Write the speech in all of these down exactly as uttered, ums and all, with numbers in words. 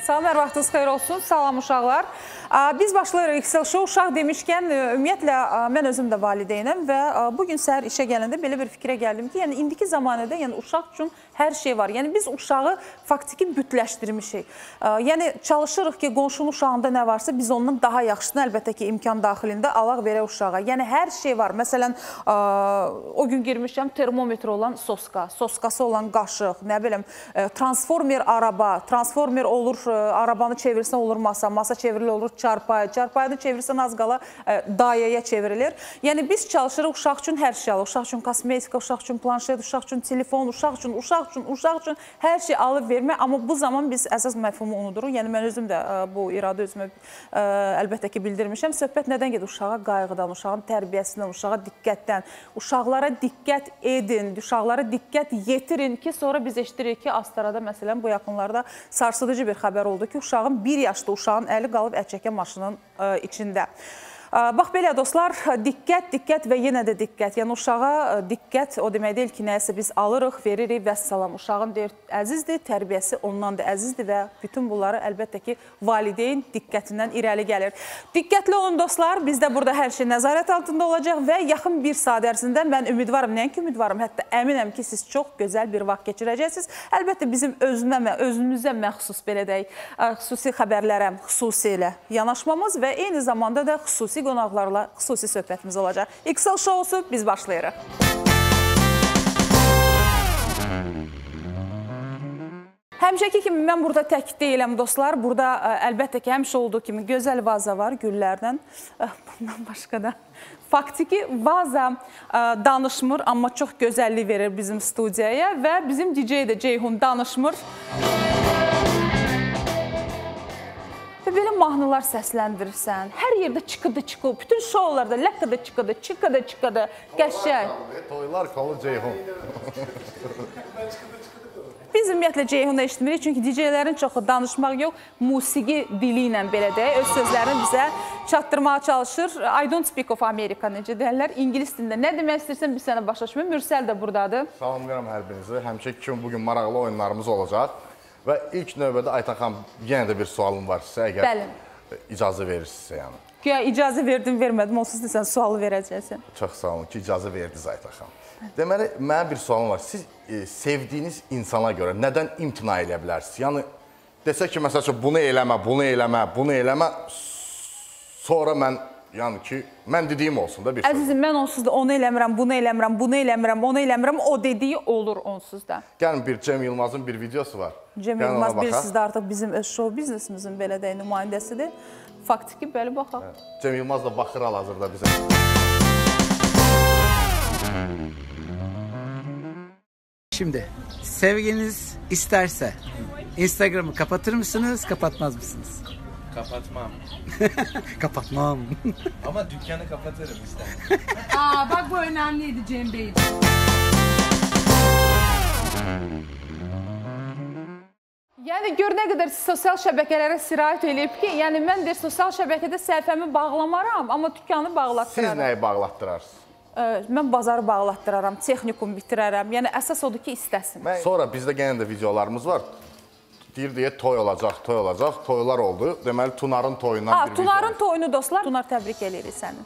Salam, hər vaxtınız xeyir olsun. Salam uşaqlar. Biz başlayırıq Excel Show. Uşaq demişkən, ümumiyyətlə, mən özüm də valideynəm və bugün səhər işə gələndə belə bir fikrə gəldim ki, yəni indiki zamanədə yəni uşaq üçün hər şey var. Yəni biz uşağı faktiki bütləşdirmişik. Yəni çalışırıq ki, qonşunun uşağında nə varsa biz ondan daha yaxşısını əlbəttə ki, imkan daxilində alaq verək uşağa. Yəni hər şey var. Məsələn, o gün girmişəm termometr olan soska, soskası olan qaşıq, nə bilim, transformer araba, transformer olur, arabanı çevirsən olur masa, masa çevrilir olur çarpayı, çarpayını çevirsən az qala dayəyə çevrilir. Yəni biz çalışırıq uşaq üçün hər şey alıq. Uşaq üçün kosmetika, uşaq üçün planşet, uşaq üçün telefon, uşaq üçün, uşaq üçün, uşaq üçün hər şey alıb vermək. Amma bu zaman biz əsas məfhumu unuduruq. Yəni mən özüm də bu iradə özümə əlbəttə ki bildirmişəm. Söhbət nədən gedir? Uşağa qayğıdan, uşağın tərbiyəsindən, uşağa diqqətdən, uşaqlara diqqət edin, uşaqlara diqqət yetirin ki, sonra biz eşidirik ki, Astarada məsələn bu yaxınlarda sarsıdıcı bir xəbər oldu ki, uşağın bir yaşlı uşağın əli qalıb ət çəkən maşının içində. Bax belə dostlar, diqqət, diqqət və yenə də diqqət. Yəni uşağa diqqət o demək deyil ki, nəyəsə biz alırıq, veririk və salam. Uşağın deyir, əzizdir, tərbiyəsi ondan da əzizdir və bütün bunları əlbəttə ki, valideyn diqqətindən irəli gəlir. Diqqətli olun dostlar, bizdə burada hər şey nəzarət altında olacaq və yaxın bir saat ərzində mən ümidvarım, nəinki ümidvarım, hətta əminəm ki, siz çox gözəl bir vaxt keçirəcəksiniz. Əlbəttə bizim özünə, özümüzə məxsus belə deyək, xüsusi xəbərlərə xüsusilə yanaşmamız və eyni zamanda da xüsusi qonaqlarla xüsusi söhbətimiz olacaq. Excel Show-su biz başlayırıq. Həmişəki kimi mən burada tək deyiləm dostlar. Burada əlbəttə ki, həmişə olduğu kimi gözəl vaza var güllərdən. Bundan başqa da faktiki vaza danışmır, amma çox gözəllik verir bizim studiyaya və bizim D J də Ceyhun danışmır. Və belə mahnılar səsləndirirsən, hər yerdə çıqıdı çıqı, bütün şoularda ləqqıda çıqıdı, çıqıdı çıqıdı, qəşəng. Toylar kolu Ceyhun. Biz ümumiyyətlə Ceyhun'da eşitmirik, çünki D J'lərin çoxu danışmaq yox, musiqi dili ilə belə deyək, öz sözlərini bizə çatdırmağa çalışır. I don't speak of America, necə deyərlər, İngilis dilində. Nə demək istəyirsən, biz sənə başlaşmıyor. Mürsəl də buradadır. Salamlayıram hər birinizi. Həmişə kimi bugün maraqlı oyunlarımız olacaq. Və ilk növbədə Aytan xanım, yenə də bir sualım var sizə, əgər icazə verirsinizsə yəni. Güya icazə verdim, vermədim, onsuz da sən sualı verəcəksən. Çox sağ olun ki, icazə verdiniz Aytan xanım. Deməli, mənə bir sualım var. Siz e, sevdiyiniz insana görə nədən imtina edə bilərsiniz? Yəni, desək ki, məsəl üçün, bunu eləmə, bunu eləmə, bunu eləmə, sonra mən, yəni ki, mən dediyim olsun da bir söz. Əzizim, mən onsuz da onu eləmirəm, bunu eləmirəm, bunu eləmirəm, onu eləmirəm, o dediyi olur onsuz da. Gəlin, bir Cem Yılmaz'ın bir videosu var. Cem Yılmaz bilirsiniz də artıq bizim öz show biznesimizin belə deyək nümayəndəsidir. Faktiki, bəli, baxaq. Cem Yılmaz da baxır hal-hazırda bizə. Şimdi sevginiz isterse Instagram'ı kapatır mısınız, kapatmaz mısınız? Kapatmam. Kapatmam. Ama dükkanı kapatırım ister. Aa bak bu önemliydi Cem Bey. Yəni gör nə qədər sosial şəbəkələrə sirayət eləyib ki, yəni mən də sosial şəbəkədə səhifəmi bağlamaram, amma dükkanı bağlatdıraram. Siz nəyi bağlatdırarsınız? Mən bazarı bağlatdıraram, texnikum bitirərəm. Yəni əsas odur ki, istəsin. Sonra bizdə yenə də videolarımız var. Deyir deyə toy olacaq, toy olacaq, toylar oldu. Deməli, Tunarın toyundan bir video. Tunarın toyunu dostlar, Tunar təbrik eləyirik səni.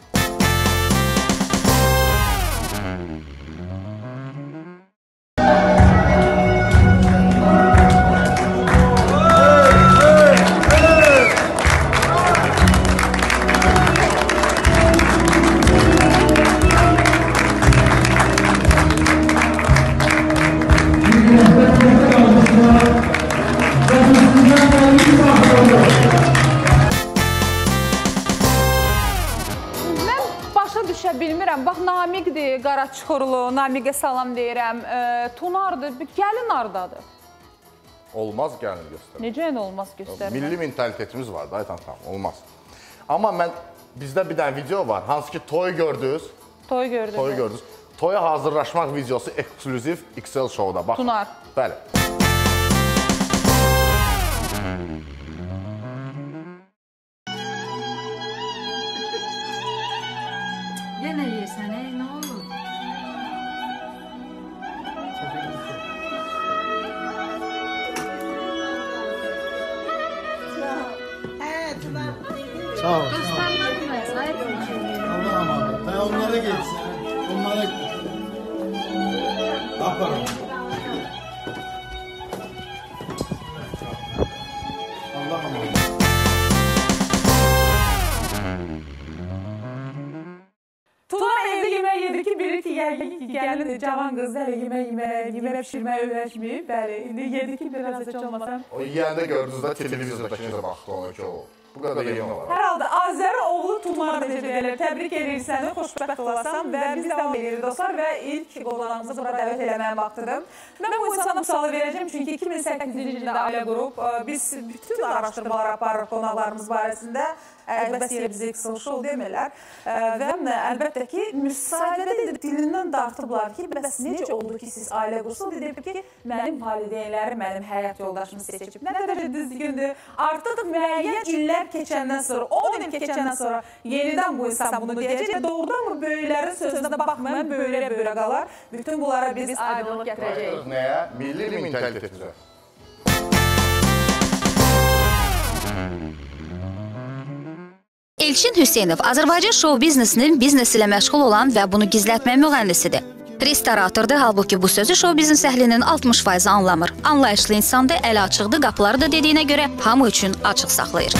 Qaraçuxurlu, Namiqə salam deyirəm, Tunardır, gəlin hardadır? Olmaz, gəlin göstərir. Necə yəni olmaz göstərir? Milli mentalitetimiz var da, Aytan xanım, olmaz. Amma mən, bizdə bir dənə video var, hansı ki toy gördünüz. Toy gördünüz. Toy gördünüz. Toya hazırlaşmaq videosu eksklüziv Excel Show-da. Bax. Tunar. Bəli. Yenə yesen, ey, nə olur? Sağ ol. Dostlarına mı? Sahip mi? Allah'a emanet. Ben onlara geçsin. Onlara yaparım. Allah'a emanet. Tunar evde yemeği yedi ki biri ki geldi geldi cavan kızlar yemeği yemeği yemeği pişirmeye öğrenmeyip böyle indi yedi ki biraz hiç olmasam. O yiyəndə gördünüz də televizyondakı necə baxdı ona ki o. Bu qədər yemək var. Herhalde Azər oğlu Tunar necə deyirlər. Təbrik edirik səni, xoşbəxt olasan və biz devam edirik dostlar və ilk qonağımızı bura dəvət eləməyə vaxtıdır. Mən bu insana misalı verəcəm çünki iki min səkkizinci ildə ailə qrup biz bütün araşdırmalar aparırıq qonaqlarımız barəsində. Əlbəttə yerə bizə Excel show demirlər və əlbəttə ki müsahibədə edib dilindən dartıblar ki bəs necə oldu ki siz ailə qursunuz deyib ki mənim valideynlərim mənim həyat yoldaşımı seçib. Nə dərəcə düzgündür. Artıq müəyyən illər keçəndən sonra, on il keçəndən sonra yenidən bu insan bunu deyəcək və doğrudan mı böyüklərin sözünə baxmayan böylə-böylə qalar. Bütün bunlara biz aydınlıq gətirəcəyik. Nəyə? Milli mentalitetimizə. Elçin Hüseynov Azərbaycan şou biznesinin biznes ilə məşğul olan və bunu gizlətmə müğənnisidir. Restoratordur, halbuki bu sözü şou biznes əhlinin altmış faizi anlamır. Anlayışlı insandır, əli açıqdır, qapıları da dediyinə görə hamı üçün açıq saxlayır.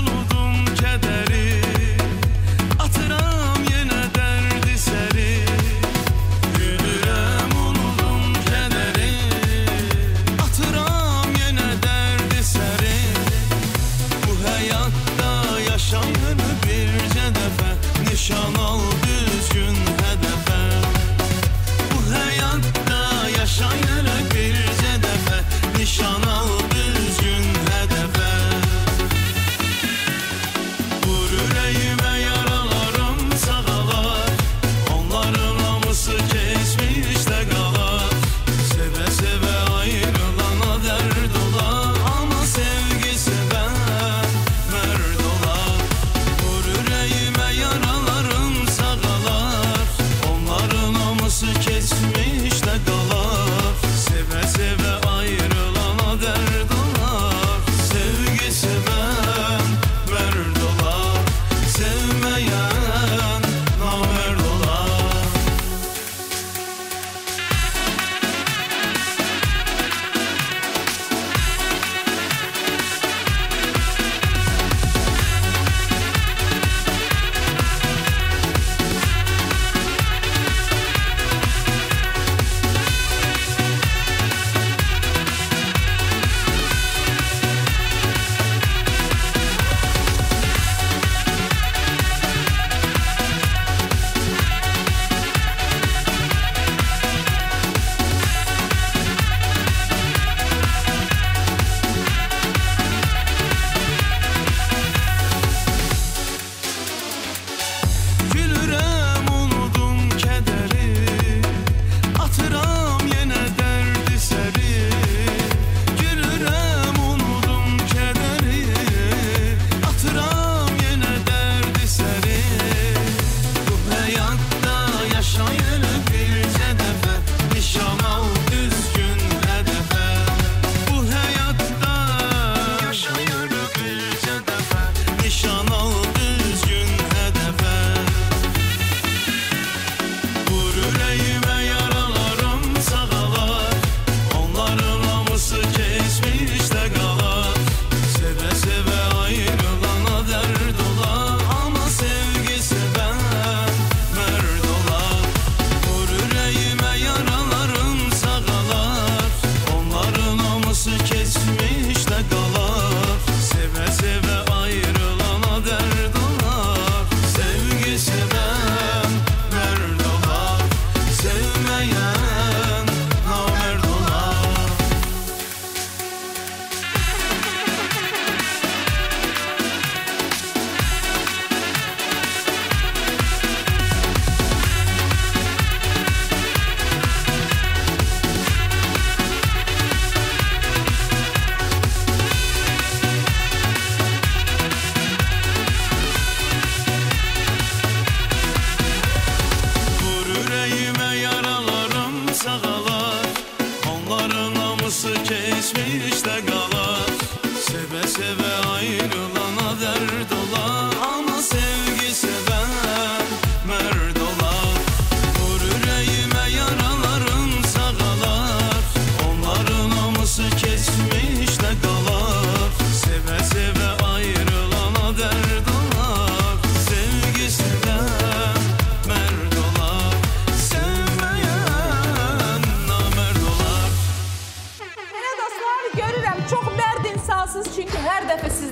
Atıram yenə dərdi səri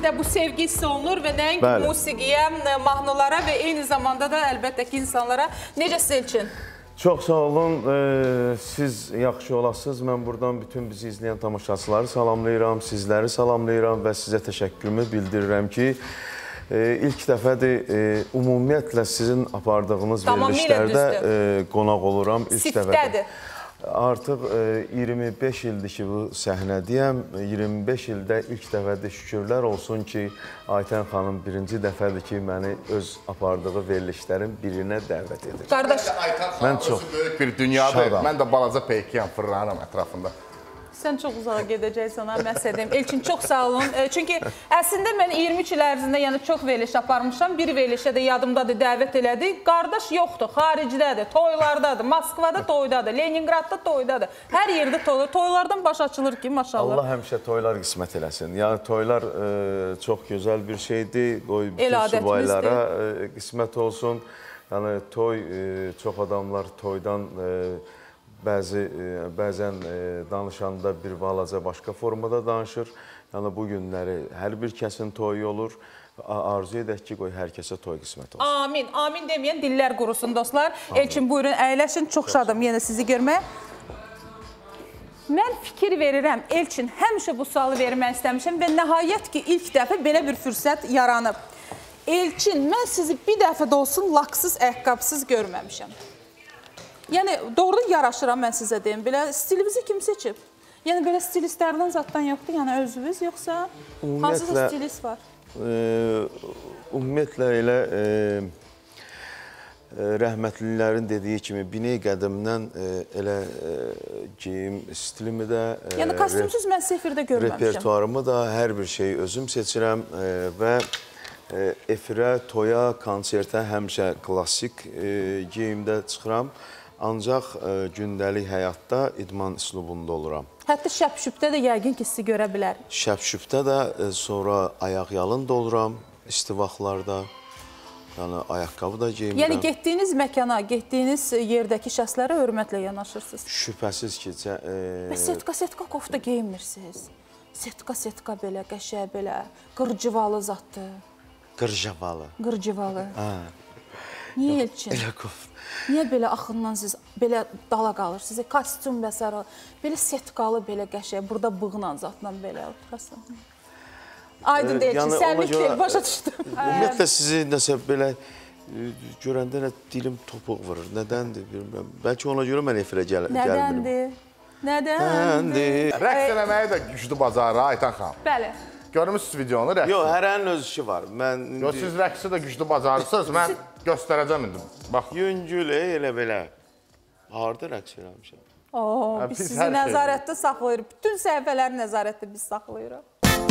sizdə bu sevgi hiss olunur və nəinki Bəli. musiqiyə, mahnılara və eyni zamanda da əlbəttə ki, insanlara. Necə siz Elçin? Çox sağ olun. Ee, siz yaxşı olasınız. Mən buradan bütün bizi izləyən tamaşaçıları salamlayıram, sizləri salamlayıram və sizə təşəkkürümü bildirirəm ki, e, ilk dəfədir e, ümumiyyətlə sizin apardığınız verilişlərdə e, qonaq oluram. İlk Siftədir. dəfədir. Artıq e, iyirmi beş ildir ki, bu səhnədəyəm. iyirmi beş ildə ilk dəfədir şükürlər olsun ki, Aytən xanım birinci dəfədir ki, məni öz apardığı verilişlərin birinə dəvət edir. Qardaş, Aytən Mən xanım çox özü böyük bir dünyadır. şadam. Mən də balaca peykiyəm, fırlanıram ətrafında. sən çox uzağa gedəcəksən, ha, məhz edim. Elçin, çox sağ olun. E, çünki əslində mən iyirmi üç il ərzində yəni çox veriliş aparmışam. Bir verilişə də yadımdadır, dəvət elədi. Qardaş yoxdur, xaricdədir, toylardadır, Moskvada toydadır, Leningradda toydadır. Hər yerdə toylar. Toylardan baş açılır ki, maşallah. Allah həmişə toylar qismət eləsin. Yəni toylar e, çox gözəl bir şeydir. Qoy bütün subaylara e, qismət olsun. Yəni toy e, çox adamlar toydan e, Bəzi, bəzən danışanda bir balaca başqa formada danışır. Yəni bu günləri hər bir kəsin toyu olur. Arzu edək ki, qoy hər kəsə toy qismət olsun. Amin. Amin deməyən dillər qurusun dostlar. Elçin, buyurun, əyləşin. Çox şadım yenə sizi görməyə. Mən fikir verirəm, Elçin, həmişə bu sualı vermək istəmişəm və nəhayət ki, ilk dəfə belə bir fürsət yaranıb. Elçin, mən sizi bir dəfə də olsun laksız, ayaqqabısız görməmişəm. Yəni, doğrudan yaraşıram mən sizə deyim. Belə stilinizi kim seçib? Yəni, belə stilistlərdən zaddan yoxdur, yəni özünüz, yoxsa hansısa stilist var? E, ümumiyyətlə elə e, rəhmətlilərin dediyi kimi binəy qədimdən e, elə e, geyim stilimi də e, yəni, kostyumsuz mən sefirdə görməmişəm. Repertuarımı da hər bir şeyi özüm seçirəm e, və e, efirə, toya, konsertə həmişə klassik e, geyimdə çıxıram. Ancaq e, gündəlik həyatda idman üslubunda oluram. Hətta şəp-şübdə də yəqin ki, sizi görə bilər. Şəp-şübdə də e, sonra ayaq yalın da oluram, istivaxlarda. Yəni, ayaqqabı da geyinirəm. Yəni, getdiyiniz məkana, getdiyiniz yerdəki şəxslərə hörmətlə yanaşırsınız. Şübhəsiz ki, e, və setka-setka kofta geyinmirsiniz. Setka-setka belə, qəşəng belə, qırcıvalı zaddır. Qırcıvalı. Qırcıvalı. Hə. Niyə Elçin? Elə kofta. Niyə belə axından siz belə dala qalırsınız? Kostyum və s. Belə setkalı, belə qəşəng, burada bığla zatla belə oturasın. Aydın deyil ki, sənlik deyil, başa düşdüm. Ümumiyyətlə sizi nəsə belə görəndə nə dilim topuq vurur. Nədəndir, bilmirəm. Bəlkə ona görə mən efirə gəlmirəm. Nədəndir? Nədəndir? Rəqs eləməyi də güclü bacarır, Aytən xanım. Bəli. Görmüşsünüz videonu, rəqsi. Yox, hərənin öz işi var. Yox, siz rəqsi də güclü bacarırsınız, mən göstərəcəm indi. Bax. Yüngül, elə belə. Harada rəqs eləmişəm? Oo, biz sizi nəzarətdə saxlayırıq. Bütün səhifələri nəzarətdə biz saxlayırıq.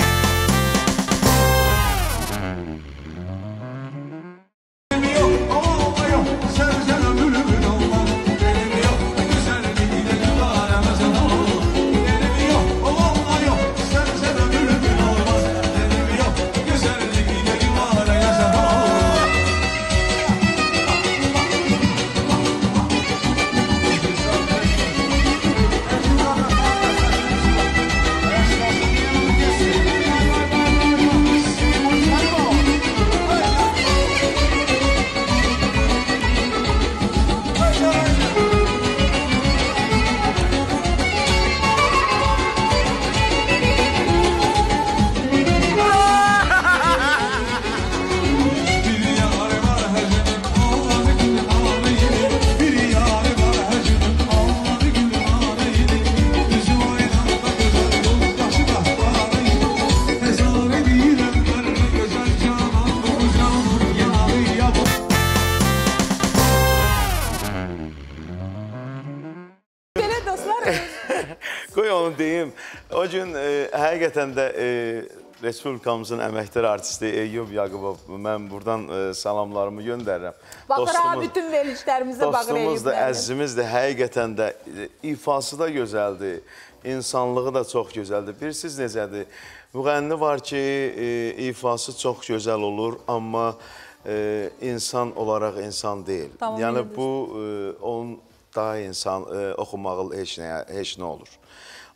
Qoy onu deyim. O gün e, həqiqətən də e, Respublikamızın əməkdar artisti Eyyub Yaqubov, mən buradan e, salamlarımı göndərirəm. Baxıram, bütün verilişlərimizə baxır Eyyub. Dostumuz da, əzizimiz də həqiqətən də ifası da gözəldir, insanlığı da çox gözəldir. Bilirsiniz necədir? Müğənni var ki, e, ifası çox gözəl olur, amma e, insan olaraq insan deyil. Tamam, yəni bu, e, onun daha insan e, oxumağı heç nə, heç nə olur.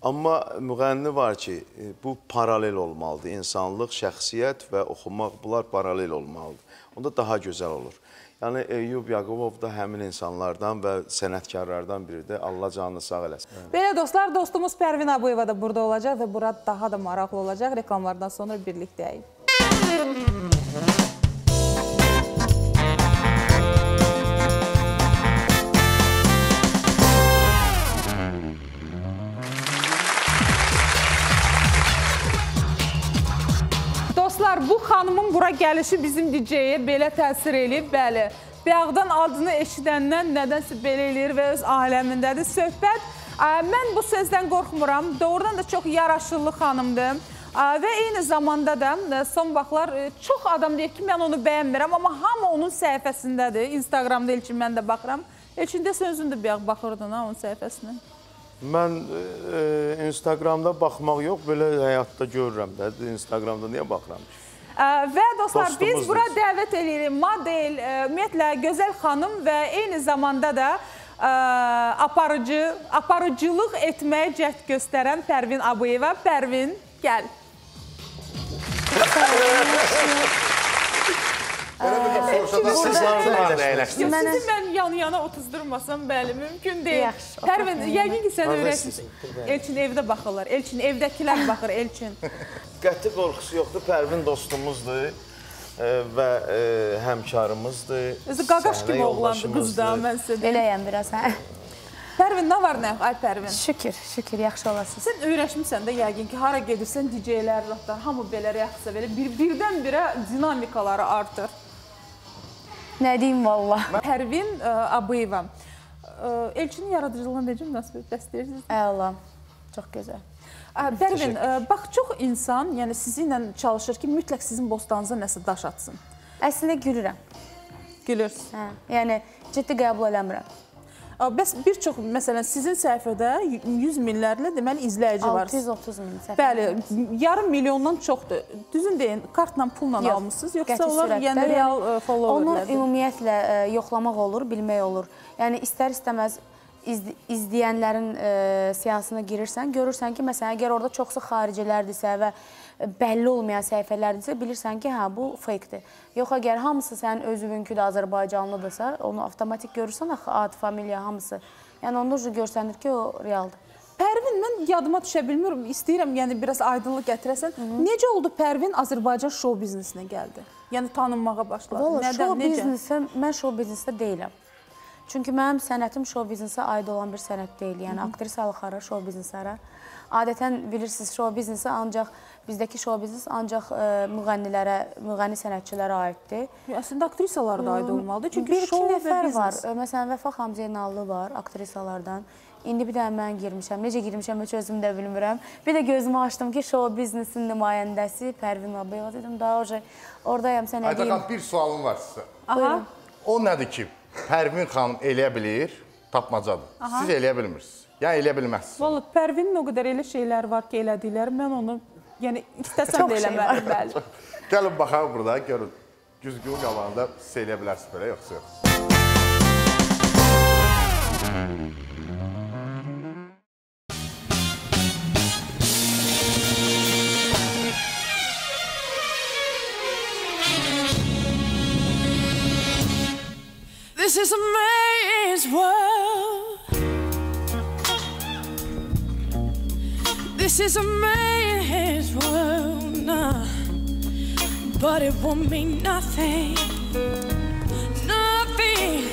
Amma müğənni var ki, bu paralel olmalıdır. İnsanlıq, şəxsiyyət və oxumaq, bunlar paralel olmalıdır. Onda daha gözəl olur. Yəni, Eyyub Yaqubov da həmin insanlardan və sənətkarlardan biridir. Allah canını sağ eləsin. Belə dostlar, dostumuz Pərvin Abıyeva da burada olacaq və burada daha da maraqlı olacaq. Reklamlardan sonra birlikdəyik. Dostlar, bu xanımın bura gəlişi bizim D J-yə belə təsir eləyib, bəli. Bayaqdan adını eşidəndən nədənsə belə eləyir və öz aləmindədir söhbət. Mən bu sözdən qorxmuram, doğrudan da çox yaraşıqlı xanımdır və eyni zamanda da son vaxtlar çox adam deyir ki, mən onu bəyənmirəm, amma hamı onun səhifəsindədir. Instagramda Elçin mən də baxıram. Elçin də sözün də bayaq baxırdın ha onun səhifəsinə. Mən e, Instagramda baxmaq yox, belə həyatda görürəm də. Instagramda niyə baxıram? Ə, və dostlar, Dostumuzdur. biz bura dəvət edirik model, ə, ümumiyyətlə gözəl xanım və eyni zamanda da ə, aparıcı, aparıcılıq etməyə cəhd göstərən Pərvin Abıyeva. Pərvin, gəl. Sizi mən yan-yana otuzdurmasam, bəli, mümkün deyil. Pərvin, yəqin ki, sən öyrəşsin. Elçin evdə baxırlar, Elçin evdəkilər baxır, Elçin. Qəti qorxusu yoxdur, Pərvin dostumuzdur və həmkarımızdır. Özü qaqaş kimi oğlandı qız da, mən sizə deyim. Beləyəm biraz, hə? Pərvin, nə var, nə yox? Ay, Pərvin. Şükür, şükür, yaxşı olasınız. Sən öyrəşmirsən də yəqin ki, hara gedirsən, D J-lər, hamı belə rəqsə belə, birdən-birə dinamikaları artır. Nə deyim, valla? Pərvin Abıyeva. Elçinin yaradıcılığına necə münasibət bəstəyirsiniz? Əla, çox gözəl. Pərvin, bax, çox insan yəni sizinlə çalışır ki, mütləq sizin bostanınıza nəsə daş atsın. Əslində gülürəm. Gülürsün. Hə, yəni ciddi qəbul eləmirəm. Bəs bir çox, məsələn, sizin səhifədə yüz minlərlə deməli izləyici var. altı yüz otuz min səhifə. Bəli, yarım milyondan çoxdur. Düzün deyin, kartla, pulla almışsınız, yoxsa onlar yəni real followerlərdir? Onu ümumiyyətlə yoxlamaq olur, bilmək olur. Yəni, istər-istəməz izləyənlərin seansına girirsən, görürsən ki, məsələn, əgər orada çoxsu xaricilərdirsə və bəlli olmayan səhifələrdirsə, bilirsən ki, hə, bu fakedir. Yox, əgər hamısı sənin özünkü də Azərbaycanlıdırsa, onu avtomatik görürsən, axı, ad, familiya, hamısı. Yəni, onda görsənir ki, o realdır. Pərvin, mən yadıma düşə bilmiyorum, istəyirəm, yəni biraz aydınlıq gətirəsən. Necə oldu Pərvin Azərbaycan show biznesinə gəldi? Yəni, tanınmağa başladı. Valla, show biznesə, mən show biznesdə deyiləm. Çünki mənim sənətim show biznesə aid olan bir sənət deyil. Yəni, aktrisalıq ara, show bizneslərə. Adətən bilirsiniz, show biznesi ancaq, bizdəki show biznes ancaq müğənnilərə, müğənni sənətçilərə aiddir. Əslində aktrisalar da aid olmalıdır. Çünki bir-iki nəfər var. Məsələn, Vəfa xanım Zeynallı var, aktrisalardan. İndi bir də mən girmişəm. Necə girmişəm, heç özüm də bilmirəm. Bir də gözümü açdım ki, show biznesin nümayəndəsi Pərvin Abıyeva dedim. Daha oca, oradayam, sən nə deyim? Aytaxan, bir sualım var sizə. Aha. O nədir ki, Pərvin xanım eləyə bilir, tapmacadır. Siz eləyə bilmirsiniz. Yəni, eləyə bilməzsiniz. Valla, Pərvinin o qədər elə şeylər var ki, elədiklər. Mən onu, yəni, istəsəm də eləməliyim, bəli. Gəlin, baxaq burada, görün. Güzgün qabağında siz eləyə bilərsiniz belə, yoxsa yox. This is a man's world. This is a man's world, nah. But it won't mean nothing, nothing.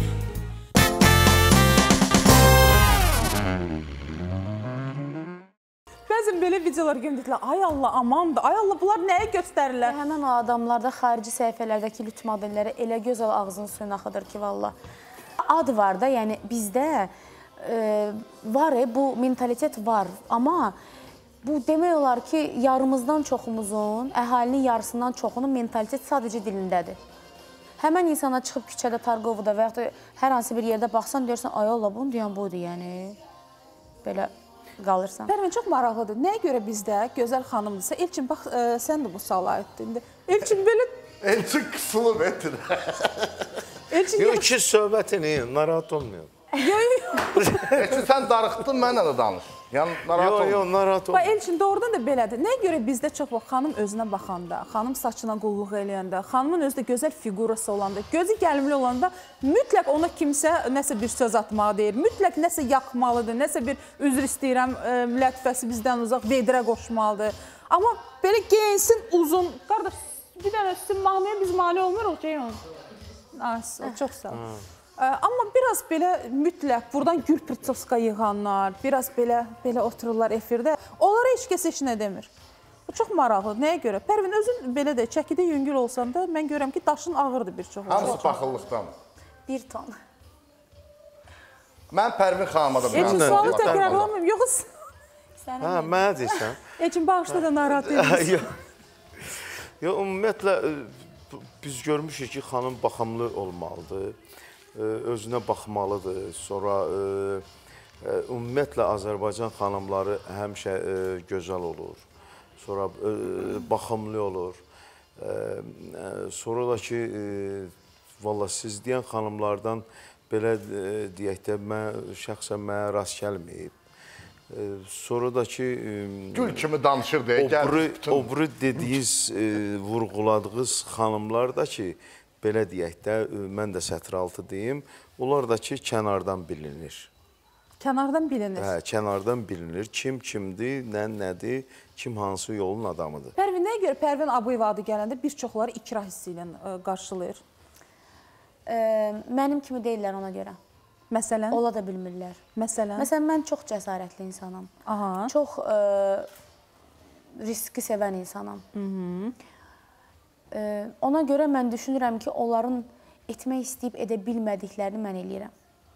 Bəzən belə videolar göndərdilər. Ay Allah, amandır. Ay Allah, bunlar nəyə göstərirlər? Həmən o adamlarda xarici səhifələrdəki lüt modelləri elə gözəl ağzının suyunu axıdır ki, valla. Ad var da, yəni bizdə e, var, e, bu mentalitet var. Amma bu demək olar ki, yarımızdan çoxumuzun, əhalinin yarısından çoxunun mentalitet sadəcə dilindədir. Həmən insana çıxıb küçədə, Targovuda və yaxud da hər hansı bir yerdə baxsan, deyirsən, ay Allah, bunu deyən budur, yəni. Belə qalırsan. Pərvin, çox maraqlıdır. Nəyə görə bizdə gözəl xanımdırsa, Elçin, bax, ə, sən də bu suala aiddir. Elçin belə... Elçin qısılıb etir. Elçin... Yox, iki söhbət eləyin, narahat olmayın. Elçin, sən darıxdın, mənlə də danış. Yəni narahat Yox, olma. yox, narahat olma. Bax, Elçin, doğrudan da belədir. Nəyə görə bizdə çox vaxt xanım özünə baxanda, xanım saçına qulluq eləyəndə, xanımın özü də gözəl figurası olanda, gözü gəlmli olanda mütləq ona kimsə nəsə bir söz atmağı deyir, mütləq nəsə yaxmalıdır, nəsə bir üzr istəyirəm, e, lətfəsi bizdən uzaq, vedirə qoşmalıdır. Amma belə geyinsin uzun, qardaş, bir dənə sizin mahnıya biz mani olmuruq, Ceyhun. Çox sağ ol. Amma biraz belə mütləq, buradan gül pırçoska yığanlar, biraz belə belə otururlar efirdə. Onlara heç kəs heç nə demir. Bu çox maraqlıdır. Nəyə görə? Pərvin, özün belə də çəkidə yüngül olsan da, mən görürəm ki, daşın ağırdır bir çox. Hamısı baxıllıqdan. Bir ton. Mən Pərvin xanıma da bir Elçin, sualı təkrarlamayım. Yox, Hə, mənə deyirsən. Elçin, bağışda da narahat edirsən. Yox, ümumiyyətlə, biz görmüşük ki, xanım baxımlı olmalıdır. Özünə baxmalıdır. Sonra ümumiyyətlə Azərbaycan xanımları həmişə gözəl olur. Sonra baxımlı olur. Sonra da ki, valla siz deyən xanımlardan belə deyək də, şəxsən mənə rast gəlməyib. Sonra da ki, gül kimi danışır deyə obru dediyiniz, vurğuladığınız xanımlar da ki, belə deyək də, mən də sətr altı deyim, onlar da ki, kənardan bilinir. Kənardan bilinir? Hə, kənardan bilinir. Kim kimdir, nə nədir, kim hansı yolun adamıdır. Pərvin, nəyə görə Pərvin Abıyeva adı gələndə bir çoxları ikrah hissi ilə qarşılayır? Mənim kimi deyirlər ona görə. Məsələn? Ola da bilmirlər. Məsələn? Məsələn, mən çox cəsarətli insanam. Aha. Çox riski sevən insanam. Ona görə mən düşünürəm ki, onların etmək istəyib edə bilmədiklərini mən eləyirəm.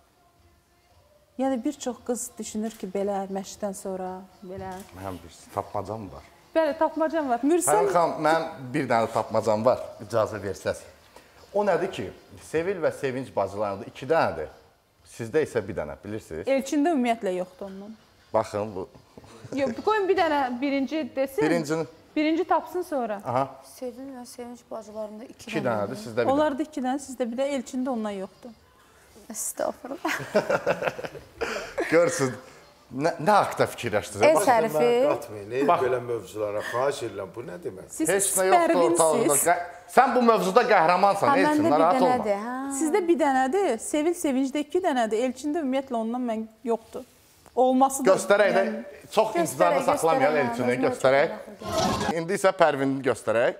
Yəni, bir çox qız düşünür ki, belə məşqdən sonra, belə... Mənim bir tapmacam var. Bəli, tapmacam var. Mürsəm... Pərvin xanım, mənim bir dənə tapmacam var, icazə versəz. O nədir ki, Sevil və Sevinç bacılarında iki dənədir. Sizdə isə bir dənə, bilirsiniz? Elçində ümumiyyətlə yoxdur ondan. Baxın, bu... Yox, qoyun bir dənə birinci desin. Birincini... Birinci tapsın sonra. Aha. Sevil və Sevinç bacılarında iki, iki dənədir, sizdə bir dənə. Onlarda iki dənə, sizdə bir də Elçində ondan yoxdur. Estağfurullah. Görsün, nə haqda fikirləşdiniz? Ez hərfi. Qatmayın, belə mövzulara xahiş edirəm, bu nə demək? Siz Pərvinsiz. Sən bu mövzuda qəhrəmansan, Elçin, narahat olma. Sizdə bir dənədir, Sevil Sevincdə iki dənədir, Elçində ümumiyyətlə ondan mən yoxdur. Olması da... Göstərək də, çox intizarda saxlamayalım Elçini, göstərək. İndi isə Pərvini göstərək.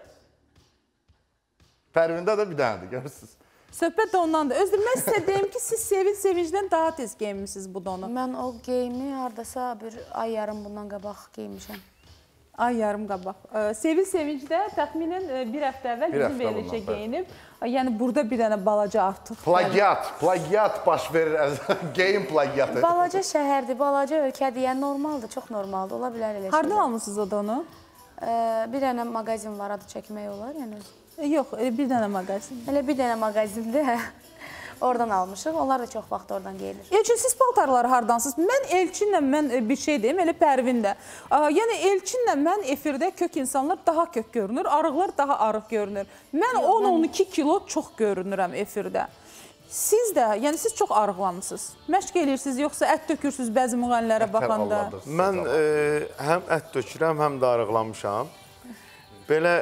Pərvində də bir dənədir, görürsünüz. Söhbət də ondandır. Özür, mən sizə deyim ki, siz Sevil Sevincdən daha tez geyinmişsiniz bu donu. Mən o geyimi haradasa bir ay yarım bundan qabaq geymişəm. Ay yarım qabaq. Sevil Sevincdə təxminən bir həftə əvvəl bizim verilişə geyinib. Yəni, burada bir dənə balaca artıq. Plagiat, plagiat baş verir, geyim plagiatı. Balaca şəhərdir, balaca ölkədir, yəni normaldır, çox normaldır, ola bilər elə şeylər. Hardan almışsınız o donu? Bir dənə mağazin var, adı çəkmək olar, yəni. Yox, bir dənə mağazin. Elə bir dənə mağazindir, oradan almışıq, onlar da çox vaxt oradan geyilir. Elçin, siz paltarları hardansınız? Mən Elçinlə mən bir şey deyim, elə Pərvində. Yəni, Elçinlə mən efirdə kök insanlar daha kök görünür, arıqlar daha arıq görünür. Mən on on iki kilo çox görünürəm efirdə. Siz də, yəni siz çox arıqlanmışsınız. Məşq eləyirsiniz, yoxsa ət dökürsünüz bəzi müğənnilərə baxanda? Mən həm ət dökürəm, həm də arıqlamışam. Belə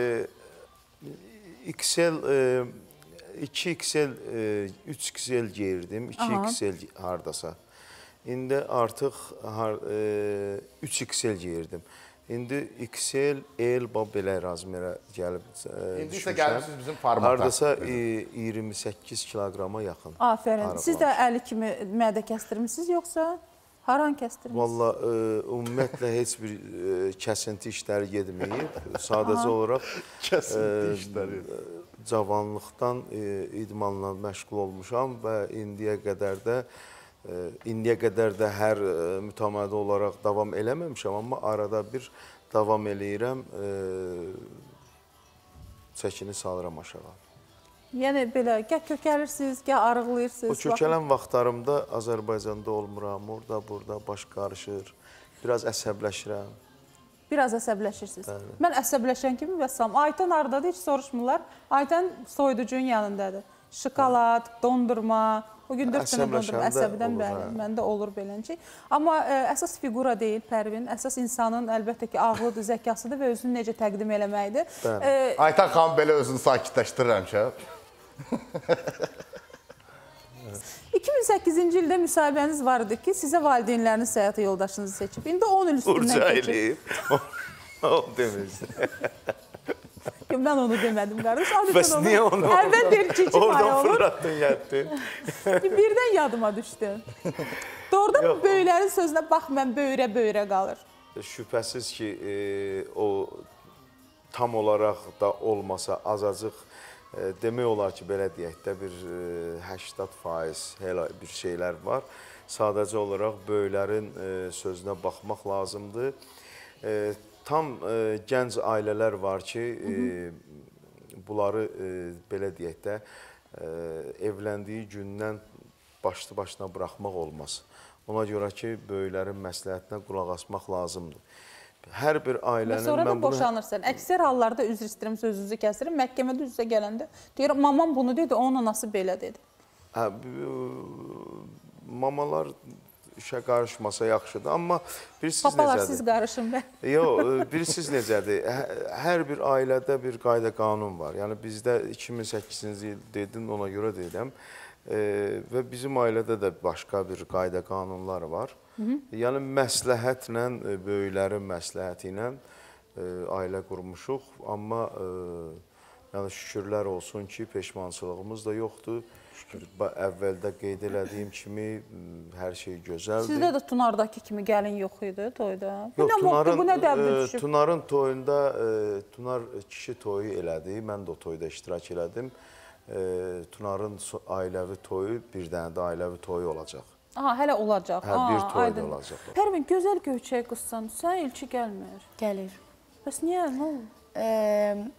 X L, iki X L, üç X L geyirdim, iki X L hardasa. İndi artıq üç X L geyirdim. İndi X L, L, belə razmerə gəlib düşmüşəm. İndi isə gəlibsiniz bizim formata. Hardasa iyirmi səkkiz kiloqrama yaxın. Afərin. Siz də əli kimi mədə kəstirmişsiniz, yoxsa haran kəstirmişsiniz? Valla, ümumiyyətlə heç bir kəsinti işləri gedməyib. Sadəcə olaraq cavanlıqdan idmanla məşğul olmuşam və indiyə qədər də indiyə qədər də hər mütəmadi olaraq davam eləməmişəm, amma arada bir davam eləyirəm, çəkini salıram aşağı. Yəni belə, gəh kökəlirsiniz, gəh arıqlayırsınız. O kökələn vaxtlarımda Azərbaycanda olmuram, orada, burada baş qarışır, biraz əsəbləşirəm. Biraz əsəbləşirsiniz. Mən əsəbləşən kimi vəssalam. Aytan haradadır, heç soruşmurlar. Aytan soyuducunun yanındadır. şokolad, dondurma. O gün dörd dənə dondurma əsəbidən bəli, məndə olur beləcə. Amma ə, əsas fiqura deyil Pərvin, əsas insanın əlbəttə ki, ağlıdır, zəkasıdır və özünü necə təqdim eləməkdir. Ə, Aytan xanım belə özünü sakitləşdirir həmişə. iki min səkkizinci ildə müsahibəniz var idi ki, sizə valideynləriniz həyat yoldaşınızı seçib. İndi on il üstündən keçib. O demirsin. Mən onu demədim, qardaş. Bəs niyə onu? Əvvəl deyir ki, iki ay olur. Oradan fırlatdın, yətdin. Birdən yadıma düşdü. Doğrudan böyüklərin sözünə bax, mən böyrə-böyrə qalır. Şübhəsiz ki, e, o tam olaraq da olmasa azacıq, e, demək olar ki, belə deyək də bir səksən faiz elə bir şeylər var. Sadəcə olaraq böyüklərin e, sözünə baxmaq lazımdır. E, Tam e, gənc ailələr var ki, e, bunları e, belə deyək də e, evləndiyi gündən başlı başına buraxmaq olmaz. Ona görə ki, böyüklərin məsləhətinə qulaq asmaq lazımdır. Hər bir ailənin... Və sonra da boşanırsan. Əksər hallarda, üzr istəyirəm, sözünüzü kəsirim, məhkəmədə üzrə gələndə deyir, mamam bunu dedi, onun anası belə dedi. Hə, mamalar... işə qarışmasa yaxşıdır, amma bilirsiniz necədir? Papalar, siz qarışın bə. Yox, bilirsiniz necədir? Hər bir ailədə bir qayda qanun var. Yəni, bizdə iki min səkkizinci il dedin, ona görə deyirəm. Və bizim ailədə də başqa bir qayda qanunlar var. Yəni, məsləhətlə, böyüklərin məsləhəti ilə ailə qurmuşuq. Amma şükürlər olsun ki, peşmançılığımız da yoxdur. Əvvəldə qeyd elədiyim kimi hər şey gözəldir. Sizdə də Tunardakı kimi gəlin yox idi toyda? Yox, Tunarın toyunda Tunar kişi toyu elədi. Mən də o toyda iştirak elədim. Tunarın ailəvi toyu, bir dənə də ailəvi toyu olacaq. Aha, hələ olacaq. Hə, bir toy da olacaq. Pərvin, gözəl göyçək qızsan, sən elçi gəlmir. Gəlir. Bəs niyə, nə olur?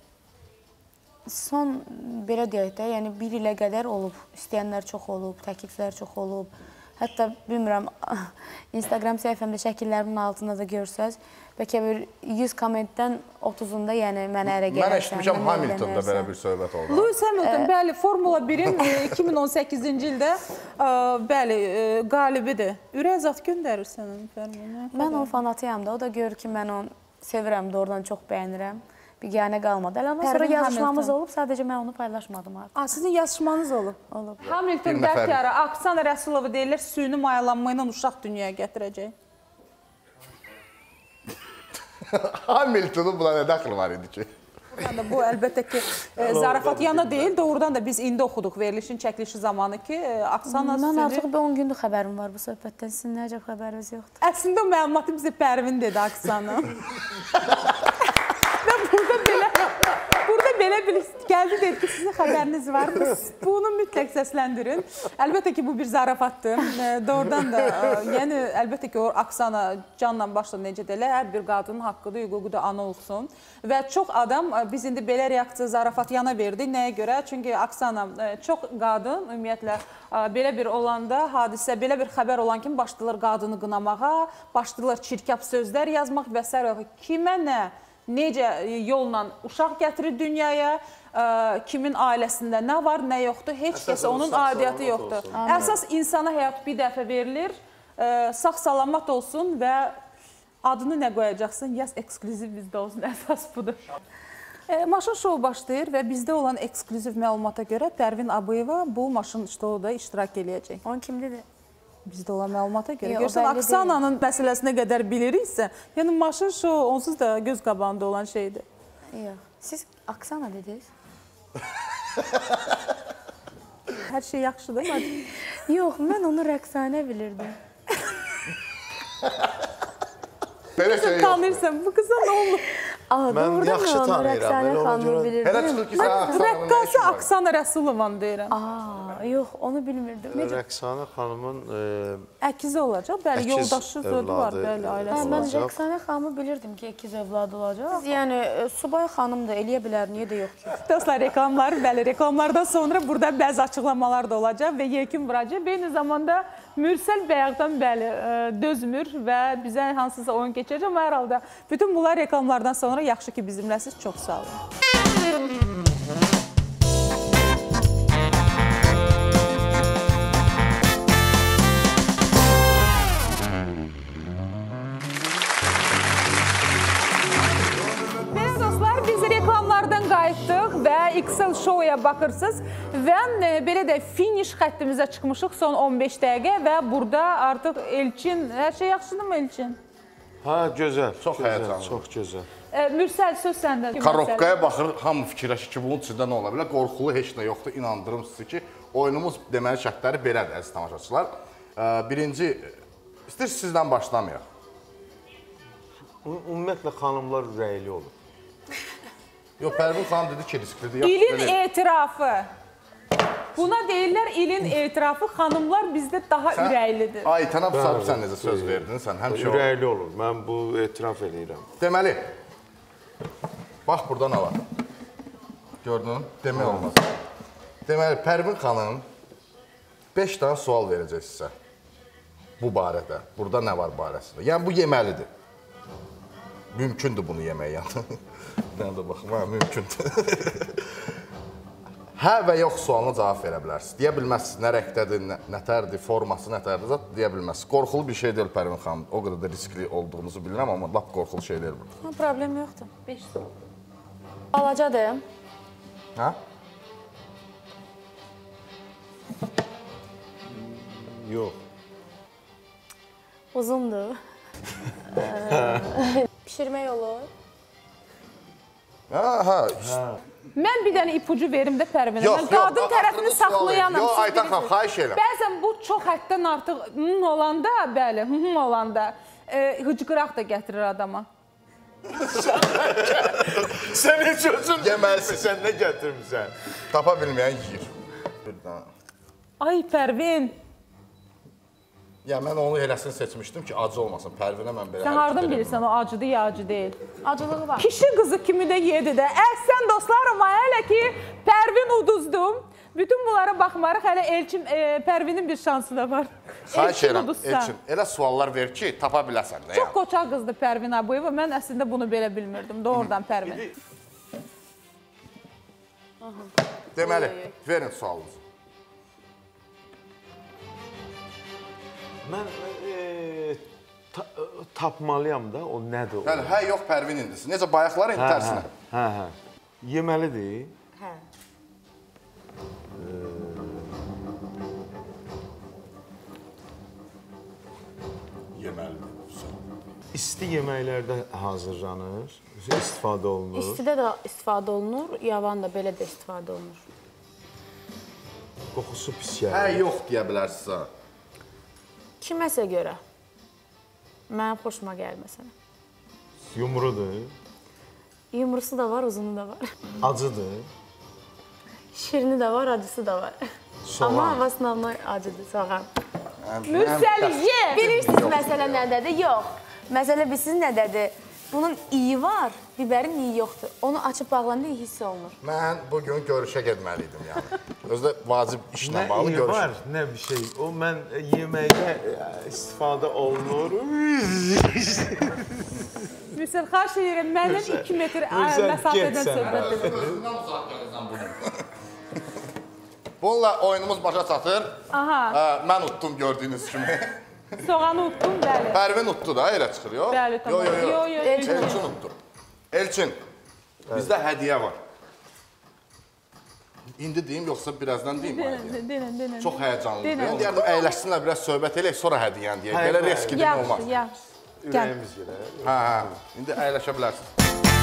Son, belə deyək də, yəni bir ilə qədər olub, istəyənlər çox olub, təkliflər çox olub. Hətta, bilmirəm, Instagram səhifəmdə şəkillərimin altında da görsəz, bəlkə bir yüz kommentdən otuzunda yəni mənə ərə gələrsən. Mən eşitmişəm Hamiltonda belə bir söhbət oldu. Lewis Hamilton, bəli, Formula birin iki min on səkkizinci ildə, bəli, qalibidir. Ürək zat göndərirsən onu, Pərvin? Mən onun fanatıyam da, o da görür ki, mən onu sevirəm, doğrudan çox bəyənirəm. Biganə qalmadı. Ondan sonra yazışmamız olub, sadəcə mən onu paylaşmadım artıq. Sizin yazışmanız olub? Olub. Hamilton Bəkara, Oksana Rəsulova deyirlər, süni mayalanma ilə uşaq dünyaya gətirəcək. Hamilton'un buna nə dəxli var idi ki? Bu əlbəttə ki, zarafat yana deyil, doğrudan da biz indi oxuduq verilişin çəkilişi zamanı ki, Oksana süni... Mən artıq on gündür xəbərim var bu söhbətdən, sizin nə əcəb xəbəriniz yoxdur. Əslində o məlumatı bizə Pərvin dedi, Oksana. Və burada belə, burada belə bir gəldi dedi ki, sizin xəbəriniz var, bunu mütləq səsləndirin. Əlbəttə ki, bu bir zarafatdır. Doğrudan da, yəni, əlbəttə ki, o Oksana canla başla necə deyilə, hər bir qadının haqqıdır, hüququ da ana olsun. Və çox adam, biz indi belə reaksiya zarafat yana verdik. Nəyə görə? Çünki Oksana çox qadın, ümumiyyətlə, belə bir olanda, hadisə, belə bir xəbər olan kimi başlayırlar qadını qınamağa, başlayırlar çirkab sözlər yazmaq və s. Kimə nə? Necə yolla uşaq gətirir dünyaya, kimin ailəsində nə var, nə yoxdur, heç kəsə onun aidiyyatı yoxdur. Əsas insana həyat bir dəfə verilir, sağ-salamat olsun və adını nə qoyacaqsın, yaz eksklüziv bizdə olsun, əsas budur. Maşın şovu başlayır və bizdə olan eksklüziv məlumata görə Pərvin Abıyeva bu maşın şovuda iştirak eləyəcək. Onun kimlidir? Bizdə olan məlumata görə. Görsən, Oksananın məsələsinə qədər biliriksə, yəni maşın şovu onsuz da göz qabağında olan şeydir. Yox. Siz Oksana dediniz? Hər şey yaxşıdır mı? Yox, mən onu Rəqsanə bilirdim. Belə şey yox. Tanırsan, bu qıza nə olur? Mən yaxşı tanıyıram, elə ona görə. Hələ çıxır ki, sən Oksananın Rəqqası Oksana Rəsulovanı deyirəm. Aa, yox, onu bilmirdim. Rəqsanə xanımın əkizi olacaq, bəli, yoldaşı zöldü var, bəli, ailəsi. Mən Rəqsanə xanımı bilirdim ki, ikiz övladı olacaq. Yəni, Subay xanım da eləyə bilər, niyə də yox ki? Dostlar, reklamlar, bəli, reklamlardan sonra burada bəzi açıqlamalar da olacaq və yekun vuracaq. Eyni zamanda Mürsəl bayaqdan bəli dözmür və bizə hansısa oyun keçəcək, amma hər halda bütün bunlar reklamlardan sonra yaxşı ki bizimləsiz. Çox sağ olun. və X L Show-ya baxırsınız və e, belə də finish xəttimizə çıxmışıq son on beş dəqiqə və burada artıq Elçin, hər şey yaxşıdırmı Elçin? Ha, gözəl. Çox həyəcanlı. Çox gözəl. E, Mürsəl, söz səndə. Karovkaya baxır, hamı fikirləşir ki, bunun içində nə ola bilər? Qorxulu heç nə yoxdur, inandırım sizi ki, oyunumuz deməli şərtləri belədir, əziz tamaşaçılar. E, birinci, istəyirsiniz sizdən başlamayaq. Ümumiyyətlə, xanımlar ürəkli olur. Yox, Pərvin xanım dedi ki, risklidir. İlin etirafı. Buna deyirlər ilin etirafı, xanımlar bizdə daha ürəklidir. Aytən abi, sahib sən necə söz verdin, sən həmişə o... Ürəkli olur, mən bu etiraf edirəm. Deməli, bax burada nə var? Gördün, demək olmaz. Deməli, Pərvin xanım beş dənə sual verəcək sizə bu barədə. Burada nə var barəsində? Yəni, bu yeməlidir. Mümkündür bunu yemək yəni. Mən də baxım, hə, mümkündür. Hə və yox sualına cavab verə bilərsiniz. Deyə bilməzsiniz, nə rəngdədir, nətərdir, forması nətərdir, zat deyə bilməzsiniz. Qorxulu bir şey deyil Pərvin xanım. O qədər də riskli olduğunuzu bilirəm, amma lap qorxulu şey deyil burada. Problem yoxdur. beş sual. Balacadır. Hə? Yox. Uzundur. Pişirmək olur. Hə, hə. Mən bir dənə ipucu verim də Pərvinə. Yox, Mən qadın yox, tərəfini axırıncı sual saxlayanam. verin. Yox, Aytan xanım, xahiş edirəm. Bəzən bu çox həddən artıq hım olanda, bəli, hım olanda e, hıcqıraq da gətirir adama. Sən heç özün Yeməlisin. Sən nə gətirmirsən? Tapa bilməyən yiyir. Ay Pərvin, Ya mən onu eləsini seçmişdim ki, acı olmasın. Pərvinə mən belə... sən hardan bilirsən o acıdır ya acı deyil. Acılığı var. Kişi qızı kimi də yedi də. Əhsən dostlarım, hələ ki Pərvin uduzdum. Bütün bunlara baxmarıq, hələ Elçin, e, Pərvinin bir şansı da var. Xahiş edirəm, Elçin, elə suallar ver ki, tapa biləsən də. Çox qoçaq qızdır Pərvin Abuyeva. Mən əslində bunu belə bilmirdim. Doğrudan Pərvin. Deməli, verin sualınızı. Mən e, ta, tapmalıyam da, o nədir o? Bəli, hə, yox, Pərvin indisi. Necə, bayaqlar indi tərsinə? Hə, hə. Yeməlidir. Hə. Yeməlidir. İsti yeməklərdə hazırlanır, istifadə olunur. İstidə də istifadə olunur, yavan da belə də istifadə olunur. Qoxusu pis gəlir. Hə, yox deyə bilərsinizsə. Kiməsə görə. Mənim xoşuma gəlməsən. Yumrudur. Yumrusu da var, uzunu da var. Acıdır. Şirini də var, acısı da var. Soğan. Amma havasından acıdır, soğan. Mürsəl, ye! Bilirsiniz məsələ nədədir? Yox. Məsələ bilirsiniz nədədir? Bunun iyi var, bibərin iyi yoxdur. Onu açıb bağlandı, iyi hiss olunur. Mən bugün görüşə getməli idim yəni. Özdə vacib işlə bağlı Nə iyi görüş. var, nə bir şey. O, mən yeməkdə istifadə olunur. Mürsəl, xahiş edirəm, məndən iki metr Mürsəl, məsafədən get sən. söhbət edir. Özündən uzaq gələcəm bunu. Bununla oyunumuz başa çatır. Aha, Hə, mən utdum gördüyünüz kimi. soğanı utdum, bəli. Pərvin utdu da, elə çıxır, yox? Bəli, tamam. Yo, yo, yo. Yo, yo, Elçin, Elçin utdu. Elçin, bizdə hədiyyə var. İndi deyim, yoxsa birazdan deyim hədiyyə? Denən, denən. Çox həyəcanlıdır. Denən. Onu deyərdim, əyləşsinlər, biraz söhbət elək, sonra hədiyyən deyək. Belə risk edin olmaz. Yaxşı, yaxşı. Ürəyimiz gəlir. Hə, hə. İndi əyləşə bilərsiniz.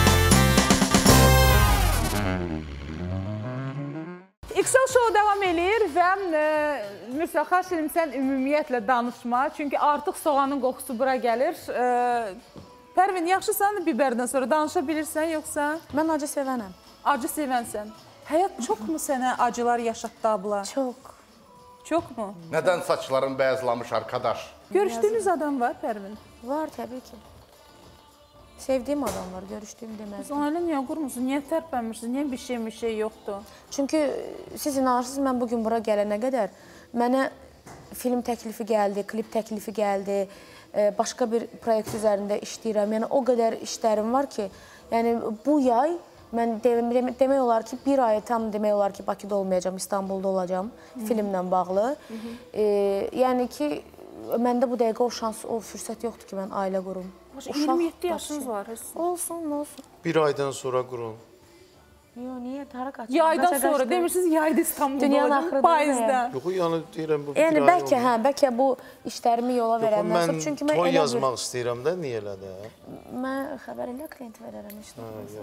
X L Show davam eləyir və e, Mürsəl, xahiş edirəm, sən ümumiyyətlə danışma. Çünki artıq soğanın qoxusu bura gəlir. E, Pərvin, yaxşısan bibərdən sonra danışa bilirsən, yoxsa? Mən acı sevənəm. Acı sevənsən. Həyat çoxmu sənə acılar yaşatdı abla? Çox. Çoxmu? Nədən saçların bəyazlamış arkadaş? Görüşdüyünüz adam var Pərvin? Var, təbii ki. Sevdiyim adam var, görüşdüyüm deməzdim. Ailə niyə qurmusunuz? Niyə tərpənmişsiniz? Niyə bir şey, bir şey yoxdur? Çünki siz inanırsınız, mən bugün bura gələnə qədər mənə film təklifi gəldi, klip təklifi gəldi, başqa bir proyekt üzərində işləyirəm. Yəni o qədər işlərim var ki, yəni bu yay mən demək olar ki, bir ay tam demək olar ki, Bakıda olmayacağam, İstanbulda olacağam filmlə bağlı. Yəni ki, məndə bu dəqiqə o şans, o fürsət yoxdur ki, mən ailə qurum. iyirmi yeddi yaşınız var. Olsun, olsun. Bir aydan sonra qurun. Yox, niyə? Tara qaçır? Yaydan sonra demirsiniz, yayda İstanbulda Dünyanın olacaq, axırında paizdən. Yox, yəni deyirəm bu bir Yəni ay bəlkə, hə, bəlkə bu işlərimi yola verəndən sonra, Yox, çünki mən mən toy elə bir... yazmaq istəyirəm də, niyə elə də? Mən xəbər elə klient verərəm işte.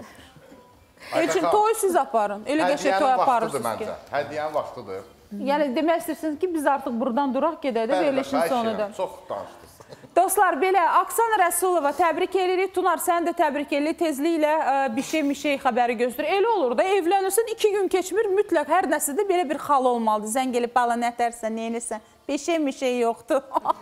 Elçin, toy siz aparın. Elə qəşək toy aparırsınız ki. Hədiyyənin vaxtıdır. Yəni demək istəyirsiniz ki, biz artıq buradan duraq gedək də verilişin sonudur. Çox danışdınız. Dostlar, belə Aksana Rəsulova təbrik edirik. Tunar, sən də təbrik edirik. Tezliklə bir şey, bir şey xəbəri göstərir. Elə olur da, evlənirsən, iki gün keçmir, mütləq hər nəsədə belə bir xal olmalıdır. Zəng gelib bala nətərsən, neynirsən? Bir şey, bir şey yoxdur.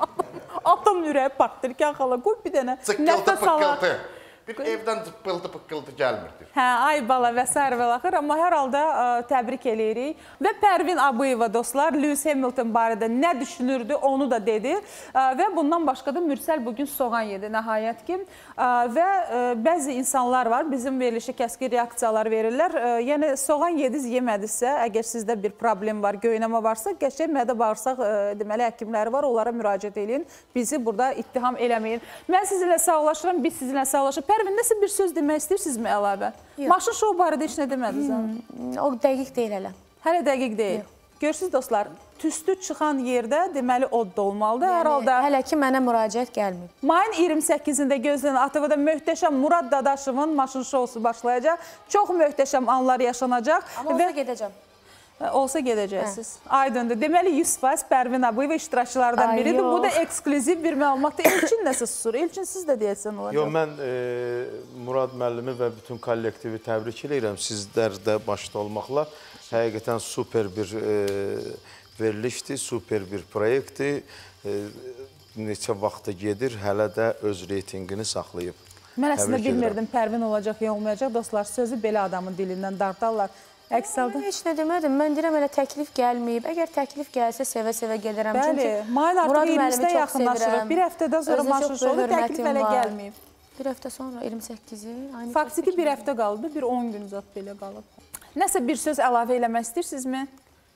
Atam ürəyi partdır ki, xala, qoy bir dənə. Sıqqıltı, pıqqıltı. Bir evdən pıqqıltı, pıqqıltı gəlmirdir. Hə, ay bala və s. və laxır. Amma hər halda ə, təbrik eləyirik. Və Pərvin Abıyeva, dostlar, Lewis Hamilton barədə nə düşünürdü, onu da dedi. Ə, və bundan başqa da Mürsəl bugün soğan yedi, nəhayət ki. Ə, və ə, bəzi insanlar var, bizim verilişə kəskin reaksiyalar verirlər. Ə, yəni, soğan yediz, yemədizsə, əgər sizdə bir problem var, göynəmə varsa, qəşək mədə bağırsaq, ə, deməli, həkimləri var, onlara müraciət edin. Bizi burada ittiham eləməyin. Mən sizinlə sağlaşıram, biz sizinlə sağlaşırıq. Pərvin, nəsə bir söz demək istəyirsinizmi əlavə? Yox. Maşın şou barədə heç nə demədiniz? Hmm, o dəqiq deyil hələ. Hələ dəqiq deyil. Yox. Görürsünüz dostlar, tüstü çıxan yerdə deməli od da olmalıdır. Yəni, hər halda hələ ki mənə müraciət gəlməyib. Mayın iyirmi səkkizində gözlənilən A T V-də möhtəşəm Murad Dadaşovun maşın şousu başlayacaq. Çox möhtəşəm anlar yaşanacaq. Amma olsa gedəcəm. Olsa gedəcəksiniz. Aydındır. Deməli, yüz faiz Pərvin Abıyeva iştirakçılardan biridir. Bu da ekskluziv bir məlumatdır. Elçin nəsə susur? Elçin, siz də deyəsən olacaq. Yox, mən e, Murad müəllimi və bütün kollektivi təbrik edirəm. Sizlər də başda olmaqla. Həqiqətən super bir e, verilişdir, super bir proyektdir. E, neçə vaxtı gedir, hələ də öz reytingini saxlayıb. Mən əslində bilmirdim Pərvin olacaq, ya olmayacaq. Dostlar, sözü belə adamın dilindən dartarlar. Əks halda. Mən heç nə demədim. Mən deyirəm, elə təklif gəlməyib. Əgər təklif gəlsə, sevə-sevə gedərəm. Bəli, mayın artıq iyirmisinə yaxınlaşırıq. Bir həftədən sonra maşın şovu təklif hələ gəlməyib. Bir həftə sonra iyirmi səkkizi. Faktiki bir həftə qaldı, bir on gün zat belə qalıb. Nəsə bir söz əlavə eləmək istəyirsinizmi?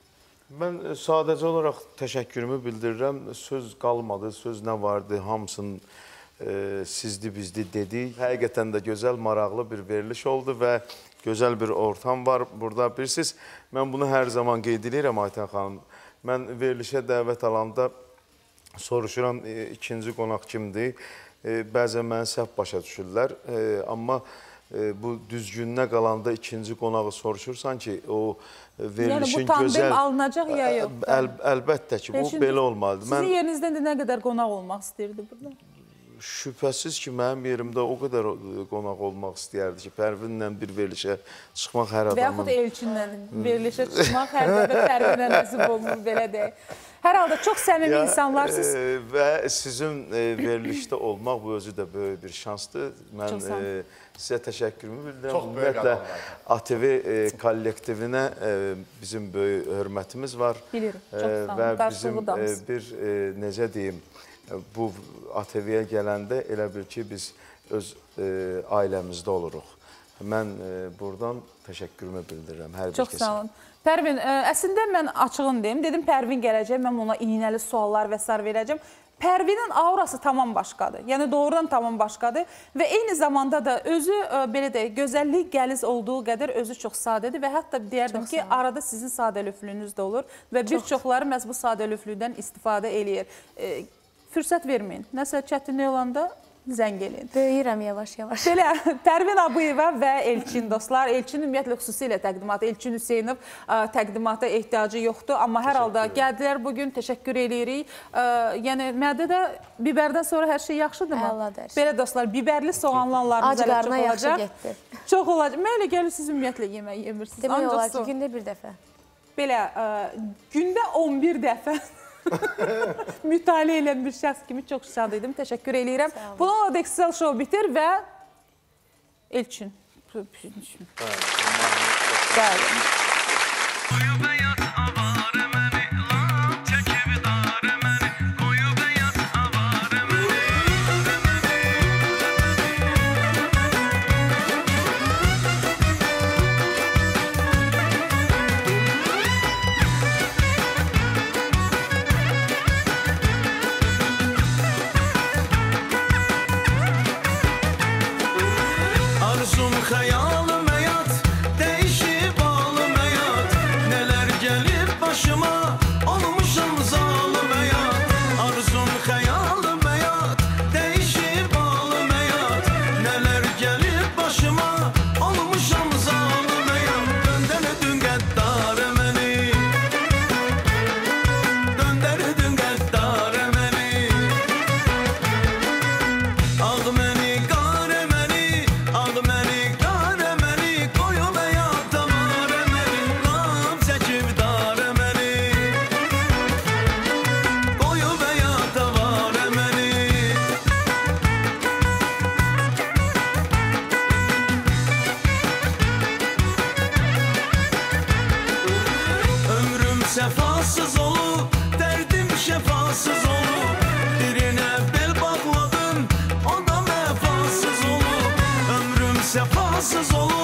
Mən sadəcə olaraq təşəkkürümü bildirirəm. Söz qalmadı, söz nə vardı, hamısını e, sizdi, bizdi dedik. Həqiqətən də gözəl, maraqlı bir veriliş oldu və gözəl bir ortam var burada. Bilirsiniz, mən bunu hər zaman qeyd edirəm Aytən xanım. Mən verilişə dəvət alanda soruşuram, e, ikinci qonaq kimdir? E, bəzən məni səhv başa düşürlər. E, amma e, bu düzgününə qalanda ikinci qonağı soruşursan ki, o verilişin gözəl... Yəni bu tandem alınacaq ya yox? Əl, əlbəttə ki, bu belə olmalıdır. Sizin yerinizdən də nə qədər qonaq olmaq istəyirdi burada? Şübhəsiz ki, mənim yerimdə o qədər qonaq olmaq istəyərdi ki, Pərvinlə bir verilişə çıxmaq hər adamın... Və yaxud Elçinlə verilişə çıxmaq hər dəfə Pərvinlə nəsib olmur, belə deyək. Hər halda çox səmimi insanlarsınız. E, və sizin e, verilişdə olmaq bu özü də böyük bir şansdır. Mən e, sizə təşəkkürümü bildirəm. Çox böyük adamlar. A T V e, kollektivinə e, bizim böyük hörmətimiz var. Bilirim, çox sağ olun. Və bizim e, bir, e, necə deyim, bu A T V-yə gələndə elə bil ki, biz öz e, ailəmizdə oluruq. Mən e, buradan təşəkkürümü bildirirəm hər bir Çox kəsə. sağ olun. Pərvin, ə, əslində mən açığın deyim. Dedim Pərvin gələcək, mən ona iynəli suallar və s. verəcəm. Pərvinin aurası tamam başqadır. Yəni doğrudan tamam başqadır və eyni zamanda da özü ə, belə deyək, gözəllik qəliz olduğu qədər özü çox sadədir və hətta deyərdim ki, arada sizin sadəlöflüyünüz də olur və bir çoxları məhz bu sadəlöflüydən istifadə eləyir. E, fürsət verməyin. Nəsə çətinlik olanda zəng eləyin. Böyüyürəm yavaş-yavaş. Belə, Pərvin Abıyeva və Elçin dostlar. Elçin ümumiyyətlə xüsusilə təqdimatı, Elçin Hüseynov ə, təqdimata ehtiyacı yoxdur. Amma hər halda gəldilər bugün, təşəkkür eləyirik. Ə, yəni, mədədə biberdən sonra hər şey yaxşıdırmı? Əladır. Belə dostlar, biberli soğanlanlarımız hələ çox olacaq. Ac qarına yaxşı getdi. Çox olacaq. Mən elə gəlir, siz ümumiyyətlə yemək yemirsiniz. Demək olar ki, gündə bir dəfə. Belə, ə, gündə on bir dəfə. Mütaliə edən bir şəxs kimi çox şad idim. Təşəkkür eləyirəm. Bununla da Excel Show bitir və Elçin. Bəli. Arzum xəyalım həyat dəyişir qəddar məni Döndərdin qəddar məni Ağ məni, qar məni Ağ məni, qar məni Qoyub həyata var məni Qap çəkib dar məni Qoyub həyata var məni Ömrüm səfasız olub, dərdim şəfasız olub Birinə bel bağladım, o da vəfasız olub Ömrüm səfasız olub